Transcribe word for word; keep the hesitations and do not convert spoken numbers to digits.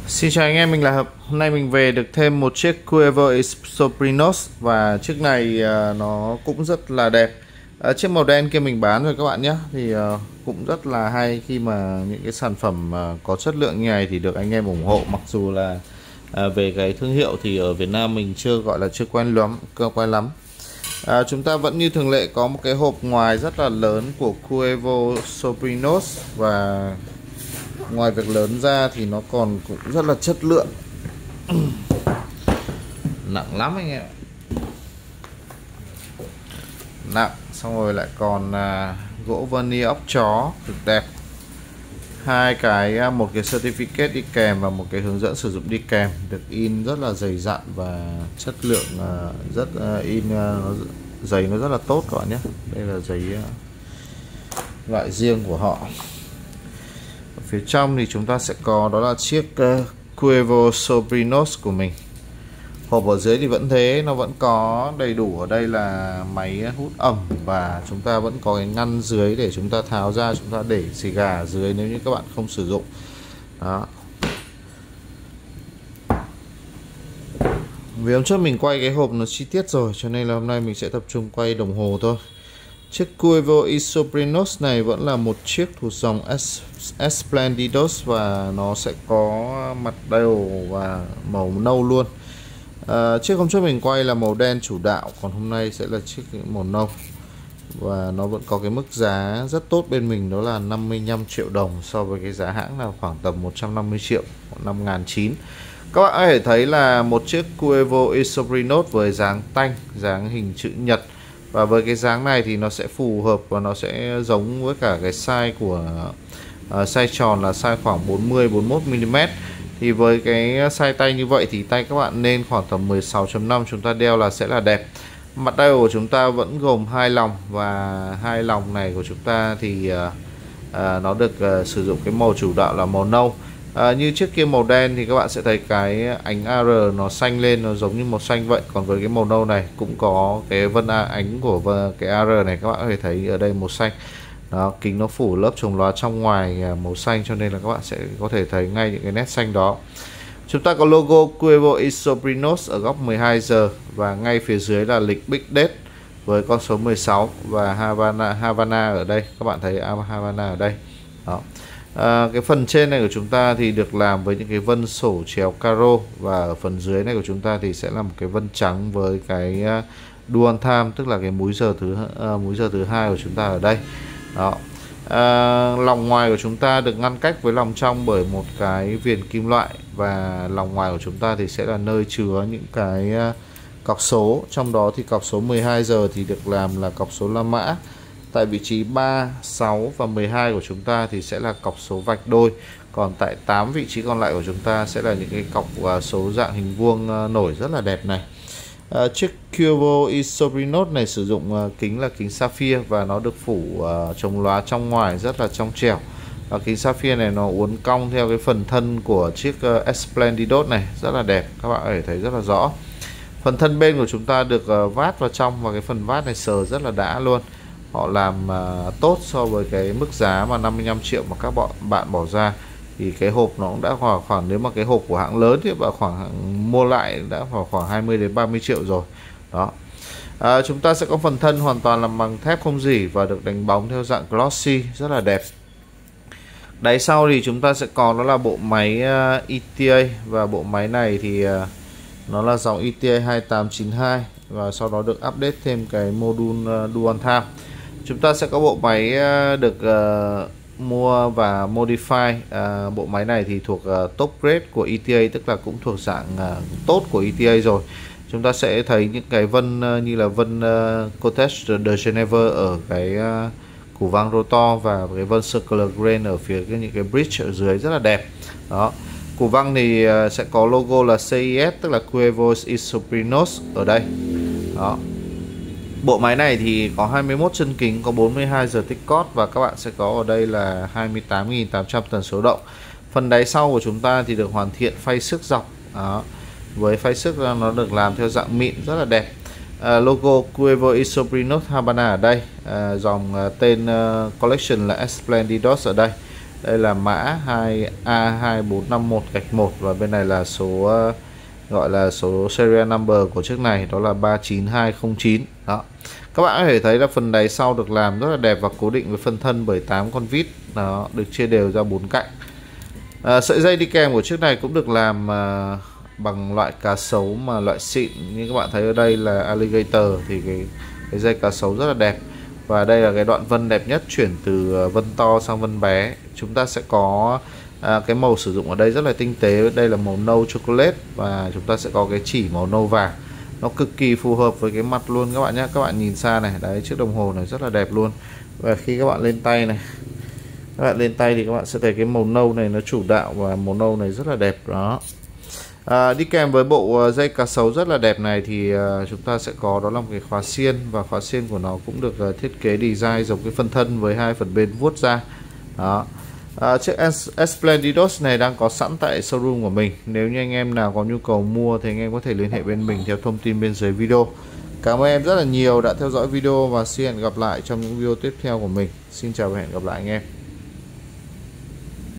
Xin chào anh em, mình là Hợp. Hôm nay mình về được thêm một chiếc Cuevo Soprinos và chiếc này uh, nó cũng rất là đẹp. Uh, chiếc màu đen kia mình bán rồi các bạn nhé. Thì uh, cũng rất là hay khi mà những cái sản phẩm uh, có chất lượng như này thì được anh em ủng hộ. Mặc dù là uh, về cái thương hiệu thì ở Việt Nam mình chưa gọi là chưa quen lắm, cơ quen lắm. À, chúng ta vẫn như thường lệ có một cái hộp ngoài rất là lớn của Cuevo Soprinos, và ngoài việc lớn ra thì nó còn cũng rất là chất lượng. Nặng lắm anh em, nặng. Xong rồi lại còn à, gỗ vani ốc chó cực đẹp, hai cái, một cái certificate đi kèm và một cái hướng dẫn sử dụng đi kèm, được in rất là dày dặn và chất lượng à, rất à, in à, nó, giấy nó rất là tốt các bạn nhé. Đây là giấy à, loại riêng của họ. Ở phía trong thì chúng ta sẽ có đó là chiếc uh, Cuevo Soprinos của mình. Hộp ở dưới thì vẫn thế, nó vẫn có đầy đủ. Ở đây là máy hút ẩm và chúng ta vẫn có cái ngăn dưới để chúng ta tháo ra, chúng ta để xì gà ở dưới nếu như các bạn không sử dụng. Đó. Vì hôm trước mình quay cái hộp nó chi tiết rồi, cho nên là hôm nay mình sẽ tập trung quay đồng hồ thôi. Chiếc Cuevo Soprinos này vẫn là một chiếc thuộc dòng Esplendidos và nó sẽ có mặt đều và màu nâu luôn. À, chiếc hôm trước mình quay là màu đen chủ đạo, còn hôm nay sẽ là chiếc màu nâu. Và nó vẫn có cái mức giá rất tốt bên mình, đó là năm mươi lăm triệu đồng, so với cái giá hãng là khoảng tầm một trăm năm mươi triệu, năm nghìn chín trăm. Các bạn có thể thấy là một chiếc Cuevo Soprinos với dáng tanh, dáng hình chữ nhật. Và với cái dáng này thì nó sẽ phù hợp và nó sẽ giống với cả cái size của uh, size tròn là size khoảng bốn mươi bốn mươi mốt mi li mét. Thì với cái size tay như vậy thì tay các bạn nên khoảng tầm mười sáu chấm năm, chúng ta đeo là sẽ là đẹp. Mặt dial của chúng ta vẫn gồm hai lòng, và hai lòng này của chúng ta thì uh, uh, nó được uh, sử dụng cái màu chủ đạo là màu nâu. À, như trước kia màu đen thì các bạn sẽ thấy cái ánh a rờ nó xanh lên, nó giống như màu xanh vậy. Còn với cái màu nâu này cũng có cái vân ánh của cái a rờ này, các bạn có thể thấy ở đây màu xanh. Đó, kính nó phủ lớp chống lóa trong ngoài màu xanh, cho nên là các bạn sẽ có thể thấy ngay những cái nét xanh đó. Chúng ta có logo Cuevo Soprinos ở góc mười hai giờ, và ngay phía dưới là lịch Big Date với con số mười sáu và Havana, Havana ở đây. Các bạn thấy Havana ở đây. Đó. À, cái phần trên này của chúng ta thì được làm với những cái vân sổ chéo caro, và ở phần dưới này của chúng ta thì sẽ là một cái vân trắng với cái dual time, tức là cái múi giờ thứ uh, múi giờ thứ hai của chúng ta ở đây. Đó. À, lòng ngoài của chúng ta được ngăn cách với lòng trong bởi một cái viền kim loại, và lòng ngoài của chúng ta thì sẽ là nơi chứa những cái uh, cọc số. Trong đó thì cọc số mười hai giờ thì được làm là cọc số La Mã. Tại vị trí ba, sáu và mười hai của chúng ta thì sẽ là cọc số vạch đôi. Còn tại tám vị trí còn lại của chúng ta sẽ là những cái cọc số dạng hình vuông nổi rất là đẹp này. À, chiếc Cuevo Soprinos này sử dụng kính là kính sapphire, và nó được phủ uh, chống lóa trong ngoài rất là trong trẻo. Và kính sapphire này nó uốn cong theo cái phần thân của chiếc uh, Esplendidos này, rất là đẹp, các bạn có thể thấy rất là rõ. Phần thân bên của chúng ta được uh, vát vào trong, và cái phần vát này sờ rất là đã luôn. Họ làm uh, tốt so với cái mức giá mà năm mươi lăm triệu mà các bạn bạn bỏ ra. Thì cái hộp nó cũng đã khoảng khoảng nếu mà cái hộp của hãng lớn thì bạn khoảng mua lại đã khoảng khoảng hai mươi đến ba mươi triệu rồi. Đó. À, chúng ta sẽ có phần thân hoàn toàn làm bằng thép không rỉ và được đánh bóng theo dạng glossy, rất là đẹp. Đáy sau thì chúng ta sẽ có đó là bộ máy uh, e tê a, và bộ máy này thì uh, nó là dòng e tê a hai tám chín hai, và sau đó được update thêm cái module uh, dual time. Chúng ta sẽ có bộ máy uh, được uh, mua và modify. uh, Bộ máy này thì thuộc uh, top grade của e tê a, tức là cũng thuộc dạng uh, tốt của e tê a rồi. Chúng ta sẽ thấy những cái vân uh, như là vân uh, Cortex de Geneva ở cái uh, củ vang rotor, và cái vân circular grain ở phía cái, những cái bridge ở dưới rất là đẹp. Đó. Củ vang thì uh, sẽ có logo là xê i ét, tức là Cuevo Soprinos ở đây. Đó. Bộ máy này thì có hai mươi mốt chân kính, có bốn mươi hai giờ tích cót, và các bạn sẽ có ở đây là hai mươi tám nghìn tám trăm tần số động. Phần đáy sau của chúng ta thì được hoàn thiện phay xước dọc. Đó. Với phay xước nó được làm theo dạng mịn rất là đẹp. À, logo Cuevo Soprinos Havana ở đây. À, dòng uh, tên uh, collection là Esplendidos ở đây. Đây là mã hai A hai bốn năm một gạch một và bên này là số uh, gọi là số serial number của chiếc này, đó là ba chín hai không chín. Đó. Các bạn có thể thấy là phần đáy sau được làm rất là đẹp và cố định với phân thân bởi tám con vít, nó được chia đều ra bốn cạnh. À, sợi dây đi kèm của chiếc này cũng được làm à, bằng loại cá sấu mà loại xịn, như các bạn thấy ở đây là alligator, thì cái, cái dây cá sấu rất là đẹp. Và đây là cái đoạn vân đẹp nhất, chuyển từ vân to sang vân bé. Chúng ta sẽ có à, cái màu sử dụng ở đây rất là tinh tế, đây là màu nâu chocolate và chúng ta sẽ có cái chỉ màu nâu vàng. Nó cực kỳ phù hợp với cái mặt luôn các bạn nhé. Các bạn nhìn xa này, đấy, chiếc đồng hồ này rất là đẹp luôn. Và khi các bạn lên tay này, các bạn lên tay thì các bạn sẽ thấy cái màu nâu này nó chủ đạo và màu nâu này rất là đẹp đó. À, đi kèm với bộ dây cá sấu rất là đẹp này thì uh, chúng ta sẽ có đó là một cái khóa xiên, và khóa xiên của nó cũng được uh, thiết kế design giống cái phân thân với hai phần bên vuốt ra. Đó. À, chiếc Esplendidos này đang có sẵn tại showroom của mình. Nếu như anh em nào có nhu cầu mua thì anh em có thể liên hệ bên mình theo thông tin bên dưới video. Cảm ơn em rất là nhiều đã theo dõi video và xin hẹn gặp lại trong những video tiếp theo của mình. Xin chào và hẹn gặp lại anh em.